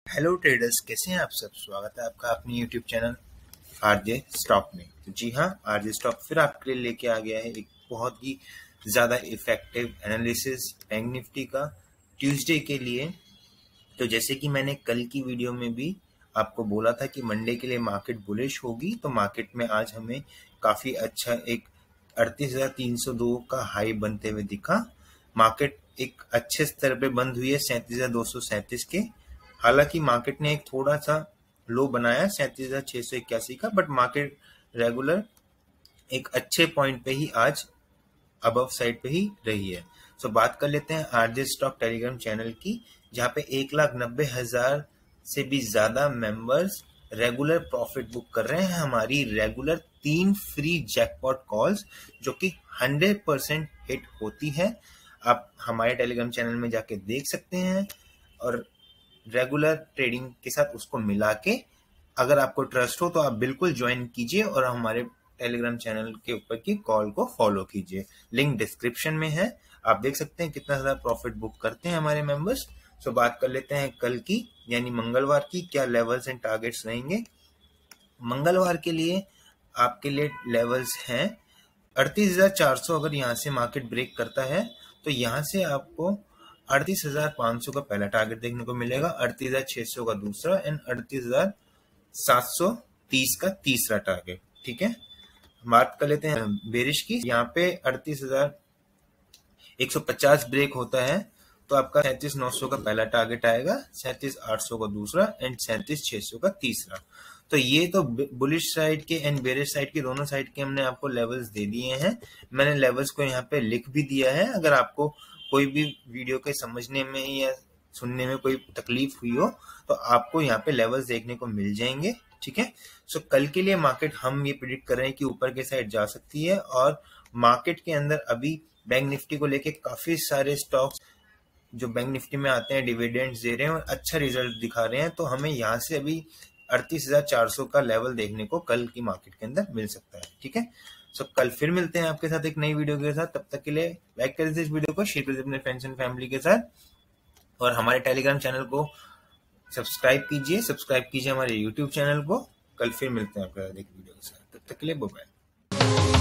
Hello traders, कैसे हैं आप सब। स्वागत है आपका अपने यूट्यूब चैनल आरजे स्टॉक में। तो जी हाँ, आरजे स्टॉक फिर आपके लिए लेके आ गया है एक बहुत ही ज़्यादा इफेक्टिव एनालिसिस बैंक निफ्टी का ट्यूसडे के लिए। तो जैसे कि मैंने कल की वीडियो में भी आपको बोला था कि मंडे के लिए मार्केट बुलिश होगी, तो मार्केट में आज हमें काफ़ी अच्छा एक 38,302 का हाई बनते हुए दिखा। मार्केट एक अच्छे स्तर पे बंद हुई है 37,237 के। हालांकि मार्केट ने एक थोड़ा सा लो बनाया 37,681 का, बट मार्केट रेगुलर एक अच्छे पॉइंट पे ही आज अबव साइड पे ही रही है। सो बात कर लेते हैं आरजे स्टॉक टेलीग्राम चैनल की, जहाँ पे 1,90,000 से भी ज्यादा मेंबर्स रेगुलर प्रॉफिट बुक कर रहे हैं। हमारी रेगुलर 3 फ्री जैकपॉट कॉल्स जो कि 100% हिट होती है, आप हमारे टेलीग्राम चैनल में जाके देख सकते हैं। और रेगुलर ट्रेडिंग के साथ उसको मिला के अगर आपको ट्रस्ट हो तो आप बिल्कुल ज्वाइन कीजिए और हमारे टेलीग्राम चैनल के ऊपर की कॉल को फॉलो कीजिए। लिंक डिस्क्रिप्शन में है, आप देख सकते हैं कितना ज्यादा प्रॉफिट बुक करते हैं हमारे मेंबर्स। सो बात कर लेते हैं कल की यानी मंगलवार की, क्या लेवल्स एंड टारगेट्स रहेंगे। मंगलवार के लिए आपके लिए लेवल्स हैं 38,400। अगर यहाँ से मार्केट ब्रेक करता है तो यहाँ से आपको 38,500 का पहला टारगेट देखने को मिलेगा, 38,600 का दूसरा एंड 38,730 का तीसरा टारगेट। ठीक है, बात कर लेते हैं बेरिश की। यहाँ पे 38,150 ब्रेक होता है तो आपका 37,900 का पहला टारगेट आएगा, 37,800 का दूसरा एंड 37,600 का तीसरा। तो ये तो बुलिश साइड के एंड बेरिश साइड के दोनों साइड के हमने आपको लेवल्स दे दिए हैं। मैंने लेवल्स को यहाँ पे लिख भी दिया है, अगर आपको कोई भी वीडियो के समझने में या सुनने में कोई तकलीफ हुई हो तो आपको यहाँ पे लेवल्स देखने को मिल जाएंगे। ठीक है, सो कल के लिए मार्केट हम ये प्रिडिक्ट कर रहे हैं कि ऊपर के साइड जा सकती है। और मार्केट के अंदर अभी बैंक निफ्टी को लेके काफी सारे स्टॉक्स जो बैंक निफ्टी में आते हैं डिविडेंड्स दे रहे हैं और अच्छा रिजल्ट दिखा रहे हैं, तो हमें यहाँ से अभी 38,400 का लेवल देखने को कल की मार्केट के अंदर मिल सकता है। ठीक है, सो कल फिर मिलते हैं आपके साथ एक नई वीडियो के साथ। तब तक के लिए लाइक कर दीजिए इस वीडियो को, शेयर कर दीजिए अपने फ्रेंड्स एंड फैमिली के साथ, और हमारे टेलीग्राम चैनल को सब्सक्राइब कीजिए हमारे यूट्यूब चैनल को। कल फिर मिलते हैं आपके साथ एक वीडियो के साथ, तब तक के लिए बाय बाय।